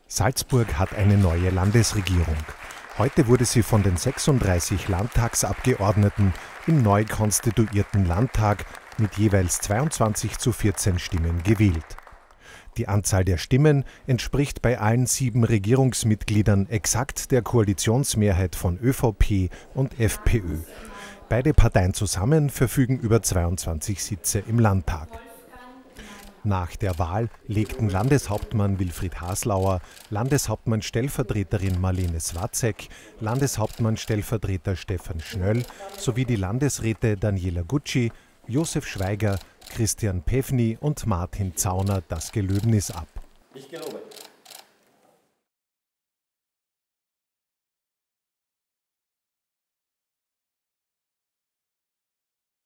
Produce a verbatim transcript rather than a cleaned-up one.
Salzburg hat eine neue Landesregierung. Heute wurde sie von den sechsunddreißig Landtagsabgeordneten im neu konstituierten Landtag mit jeweils zweiundzwanzig zu vierzehn Stimmen gewählt. Die Anzahl der Stimmen entspricht bei allen sieben Regierungsmitgliedern exakt der Koalitionsmehrheit von ÖVP und FPÖ. Beide Parteien zusammen verfügen über zweiundzwanzig Sitze im Landtag. Nach der Wahl legten Landeshauptmann Wilfried Haslauer, Landeshauptmann-Stellvertreterin Marlene Swatzek, Landeshauptmann-Stellvertreter Stefan Schnöll sowie die Landesräte Daniela Gutschi, Josef Schweiger, Christian Pevny und Martin Zauner das Gelöbnis ab. Ich gelobe.